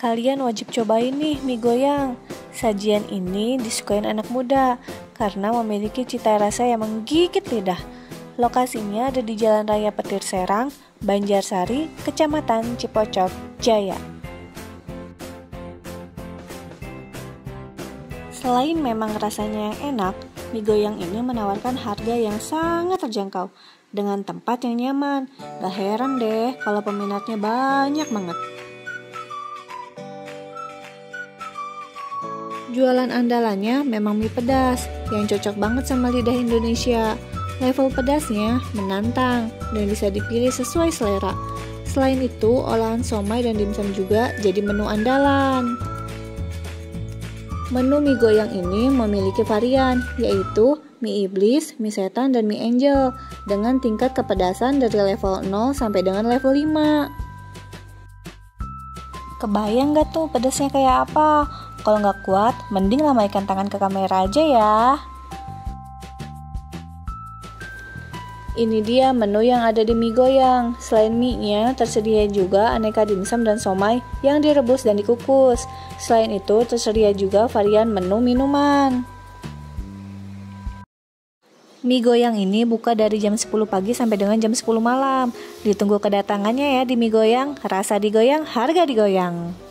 Kalian wajib cobain nih mie goyang. Sajian ini disukain anak muda karena memiliki cita rasa yang menggigit lidah. Lokasinya ada di Jalan Raya Petir Serang, Banjarsari, Kecamatan Cipocok, Jaya. Selain memang rasanya yang enak, mie goyang ini menawarkan harga yang sangat terjangkau dengan tempat yang nyaman. Gak heran deh kalau peminatnya banyak banget. Jualan andalannya memang mie pedas yang cocok banget sama lidah Indonesia. Level pedasnya menantang dan bisa dipilih sesuai selera. Selain itu, olahan somai dan dimsum juga jadi menu andalan. Menu mie goyang ini memiliki varian, yaitu mie iblis, mie setan, dan mie angel dengan tingkat kepedasan dari level 0 sampai dengan level 5. Kebayang gak tuh pedasnya kayak apa? Kalau nggak kuat, mending lambaikan tangan ke kamera aja ya. Ini dia menu yang ada di mie goyang. Selain mie-nya, tersedia juga aneka dimsum dan somai yang direbus dan dikukus. Selain itu, tersedia juga varian menu minuman. Mie goyang ini buka dari jam 10 pagi sampai dengan jam 10 malam. Ditunggu kedatangannya ya di mie goyang. Rasa digoyang, harga digoyang.